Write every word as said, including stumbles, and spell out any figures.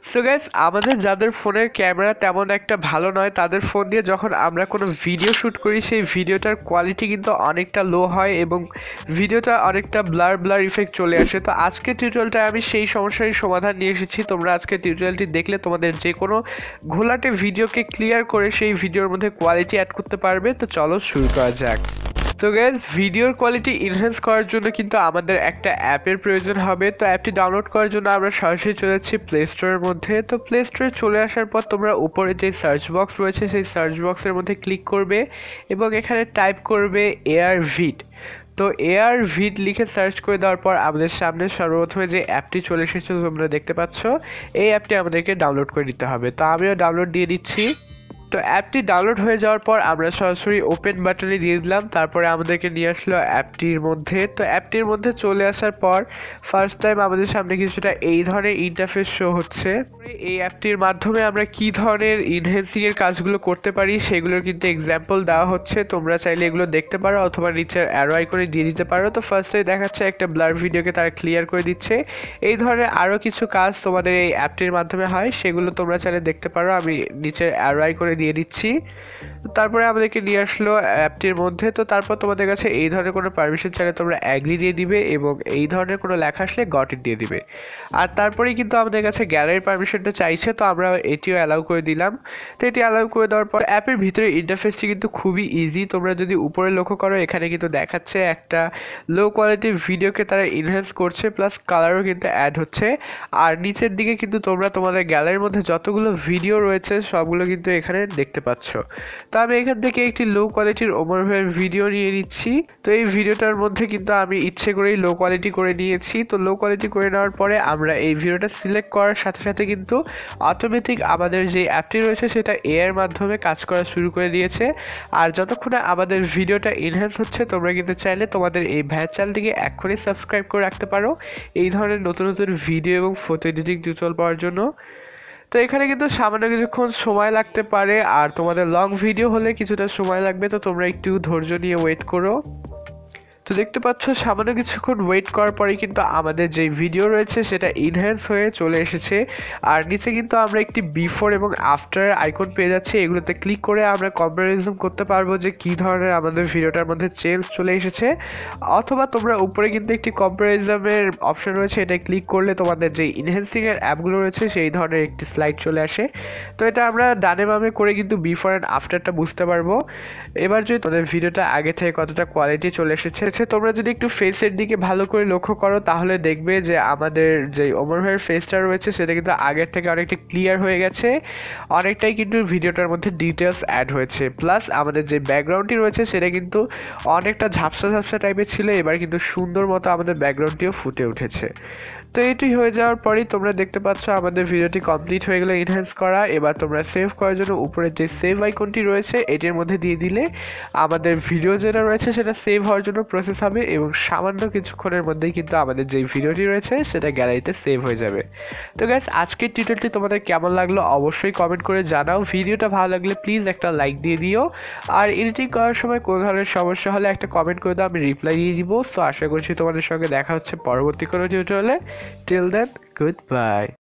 So guys, আমাদের যাদের ফোনের ক্যামেরা তেমন একটা ভালো নয় তাদের ফোন দিয়ে যখন আমরা কোনো ভিডিও শ্যুট করি সেই ভিডিওটার কোয়ালিটি কিন্তু অনেকটা লো হয় এবং ভিডিওটা অনেকটা ব্লার ব্লার ইফেক্ট চলে আসে। তো আজকে টিউটোরিয়ালটা আমি সেই সমস্যারই সমাধান নিয়ে এসেছি। তোমরা আজকে টিউটোরিয়ালটি দেখলে তোমাদের যে কোনো ঘোলাটে ভিডিওকে ক্লিয়ার করে সেই ভিডিওর মধ্যে কোয়ালিটি অ্যাড করতে পারবে। তো চলো শুরু করা যাক। তো গাইস, ভিডিওর কোয়ালিটি এনহ্যান্স করার জন্য কিন্তু আমাদের একটা অ্যাপের প্রয়োজন হবে। তো অ্যাপটি ডাউনলোড করার জন্য আমরা সরাসরি চলে যাচ্ছি প্লে স্টোরের মধ্যে। তো প্লে স্টোরে চলে আসার পর তোমরা উপরে যে সার্চ বক্স রয়েছে সেই সার্চ বক্সের মধ্যে ক্লিক করবে এবং এখানে টাইপ করবে এআর ভিড। তো এআর ভিড লিখে সার্চ করে দেওয়ার পর আমাদের সামনে সর্বপ্রথমে যে অ্যাপটি চলে এসেছে তোমরা দেখতে পাচ্ছ, এই অ্যাপটি আমাদেরকে ডাউনলোড করে দিতে হবে। তো আমিও ডাউনলোড দিয়ে দিচ্ছি। তো অ্যাপটি ডাউনলোড হয়ে যাওয়ার পর আমরা সরাসরি ওপেন বাটনে দিয়ে দিলাম, তারপরে আমাদেরকে নিয়ে আসলো অ্যাপটির মধ্যে। তো অ্যাপটির মধ্যে চলে আসার পর ফার্স্ট টাইম আমাদের সামনে কিছুটা এই ধরনের ইন্টারফেস শো হচ্ছে। এই অ্যাপটির মাধ্যমে আমরা কি ধরনের ইনহ্যান্সিংয়ের কাজগুলো করতে পারি সেগুলোর কিন্তু এক্সাম্পল দেওয়া হচ্ছে। তোমরা চাইলে এগুলো দেখতে পারো অথবা নিচের অ্যারো আইকনে দিয়ে দিতে পারো। তো ফার্স্টে দেখাচ্ছে একটা ব্লার ভিডিওকে তারা ক্লিয়ার করে দিচ্ছে। এই ধরনের আরও কিছু কাজ তোমাদের এই অ্যাপটির মাধ্যমে হয়, সেগুলো তোমরা চাইলে দেখতে পারো। আমি নিচের অ্যারো আইকনে দিয়ে দিচ্ছি। তারপরে আমাদেরকে নিয়ে আসলো অ্যাপটির মধ্যে। তো তারপর তোমাদের কাছে এই ধরনের কোনো পারমিশন চাইলে তোমরা অ্যাগ্রি দিয়ে দিবে এবং এই ধরনের কোনো লেখা আসলে গট ইট দিয়ে দিবে। আর তারপরেই কিন্তু আমাদের কাছে গ্যালারির পারমিশনটা চাইছে, তো আমরা এটিও অ্যালাউ করে দিলাম। তো এটি অ্যালাউ করে দেওয়ার পর অ্যাপের ভিতরে ইন্টারফেসটি কিন্তু খুবই ইজি। তোমরা যদি উপরে লক্ষ্য করো এখানে কিন্তু দেখাচ্ছে একটা লো কোয়ালিটির ভিডিওকে তারা ইনহ্যান্স করছে, প্লাস কালারও কিন্তু অ্যাড হচ্ছে। আর নিচের দিকে কিন্তু তোমরা তোমাদের গ্যালারির মধ্যে যতগুলো ভিডিও রয়েছে সবগুলো কিন্তু এখানে দেখতে পাচ্ছ। তো আমি এখান থেকে একটি লো কোয়ালিটির ওভারভিউয়ের ভিডিও নিয়ে নিচ্ছি। তো এই ভিডিওটার মধ্যে কিন্তু আমি ইচ্ছে করেই লো কোয়ালিটি করে নিয়েছি। তো লো কোয়ালিটি করে নেওয়ার পরে আমরা এই ভিডিওটা সিলেক্ট করার সাথে সাথে কিন্তু অটোমেটিক আমাদের যে অ্যাপটি রয়েছে সেটা এ এর মাধ্যমে কাজ করা শুরু করে দিয়েছে। আর যতক্ষণে আমাদের ভিডিওটা এনহ্যান্স হচ্ছে তোমরা কিন্তু চাইলে তোমাদের এই ভাইয়ের চ্যানেলটিকে এখনই সাবস্ক্রাইব করে রাখতে পারো এই ধরনের নতুন নতুন ভিডিও এবং ফটো এডিটিং টিউটোরিয়াল পাওয়ার জন্য। তো এখানে কিন্তু সামান্য কিছুক্ষণ সময় লাগতে পারে, আর তোমাদের লং ভিডিও হলে কিছুটা সময় লাগবে। তো তোমরা একটু ধৈর্য নিয়ে ওয়েট করো। তো দেখতে পাচ্ছ সামান্য কিছুক্ষণ ওয়েট করার পরেই কিন্তু আমাদের যে ভিডিও রয়েছে সেটা ইনহ্যান্স হয়ে চলে এসেছে। আর নিচে কিন্তু আমরা একটি বিফোর এবং আফটার আইকন পেয়ে যাচ্ছি। এগুলোতে ক্লিক করে আমরা কম্পারিজম করতে পারবো যে কী ধরনের আমাদের ভিডিওটার মধ্যে চেঞ্জ চলে এসেছে। অথবা তোমরা উপরে কিন্তু একটি কম্পারিজমের অপশন রয়েছে, এটা ক্লিক করলে তোমাদের যে ইনহ্যান্সিংয়ের অ্যাপগুলো রয়েছে সেই ধরনের একটি স্লাইড চলে আসে। তো এটা আমরা ডানে বামে করে কিন্তু বিফোর অ্যান্ড আফটারটা বুঝতে পারবো। এবার যদি তোমাদের ভিডিওটা আগে থেকে কতটা কোয়ালিটি চলে এসেছে, তোমরা যদি একটু ফেসের দিকে ভালো করে লক্ষ্য করো তাহলে দেখবে যে আমাদের যে ওমর ফেসটা রয়েছে সেটা কিন্তু আগের থেকে অনেকটা ক্লিয়ার হয়ে গেছে। অনেকটাই কিন্তু ভিডিওটার মধ্যে ডিটেলস অ্যাড হয়েছে। প্লাস আমাদের যে ব্যাকগ্রাউন্ডটি রয়েছে সেটা কিন্তু অনেকটা ঝাপসা ঝাপসা টাইপের ছিল, এবার কিন্তু সুন্দর মতো আমাদের ব্যাকগ্রাউন্ডটিও ফুটে উঠেছে। তো এটি হয়ে যাওয়ার পরেই তোমরা দেখতে পাচ্ছ আমাদের ভিডিওটি কমপ্লিট হয়ে গেলো এনহ্যান্স করা। এবার তোমরা সেভ করার জন্য উপরে যে সেভ আইকনটি রয়েছে এটির মধ্যে দিয়ে দিলে আমাদের ভিডিও যেটা রয়েছে সেটা সেভ হওয়ার জন্য প্রসেস হবে এবং সামান্য কিছুক্ষণের মধ্যেই কিন্তু আমাদের যে ভিডিওটি রয়েছে সেটা গ্যালারিতে সেভ হয়ে যাবে। তো গাইস, আজকের টিউটোরিয়ালটি তোমাদের কেমন লাগলো অবশ্যই কমেন্ট করে জানাও। ভিডিওটা ভালো লাগলে প্লিজ একটা লাইক দিয়ে দিও। আর এডিটিং করার সময় কোনো ধরনের সমস্যা হলে একটা কমেন্ট করে দাও, আমি রিপ্লাই দিয়ে দিব। তো আশা করছি তোমাদের সঙ্গে দেখা হচ্ছে পরবর্তী কোনো টিউটোরিয়ালে। Till then, goodbye.